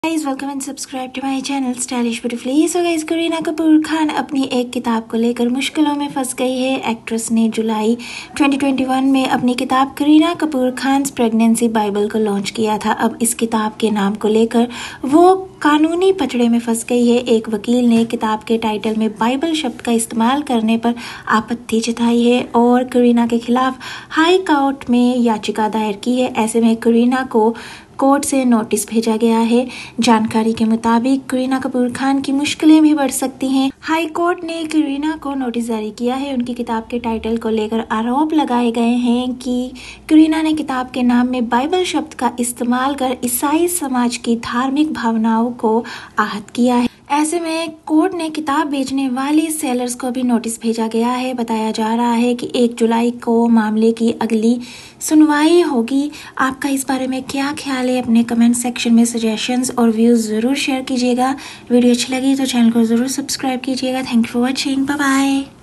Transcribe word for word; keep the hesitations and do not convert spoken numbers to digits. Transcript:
Guys welcome and subscribe to my channel stylish beautifully. So guys Kareena Kapoor Khan अपनी एक किताब को लेकर मुश्किलों में फंस गई है। एक्ट्रेस ने जुलाई ट्वेंटी ट्वेंटी वन में अपनी किताब करीना कपूर खान प्रेगनेंसी बाइबल को लॉन्च किया था। अब इस किताब के नाम को लेकर वो कानूनी पचड़े में फंस गई है। एक वकील ने किताब के टाइटल में बाइबल शब्द का इस्तेमाल करने पर आपत्ति जताई है और करीना के खिलाफ हाई कोर्ट में याचिका दायर की है। ऐसे में करीना को कोर्ट से नोटिस भेजा गया है। जानकारी के मुताबिक करीना कपूर खान की मुश्किलें भी बढ़ सकती हैं। हाई कोर्ट ने करीना को नोटिस जारी किया है। उनकी किताब के टाइटल को लेकर आरोप लगाए गए हैं कि करीना ने किताब के नाम में बाइबल शब्द का इस्तेमाल कर ईसाई समाज की धार्मिक भावनाओं को आहत किया है। ऐसे में कोर्ट ने किताब बेचने वाली सेलर्स को भी नोटिस भेजा गया है। बताया जा रहा है कि एक जुलाई को मामले की अगली सुनवाई होगी। आपका इस बारे में क्या ख्याल है? अपने कमेंट सेक्शन में सजेशंस और व्यूज़ ज़रूर शेयर कीजिएगा। वीडियो अच्छी लगी तो चैनल को ज़रूर सब्सक्राइब कीजिएगा। Thank you for watching. Bye bye.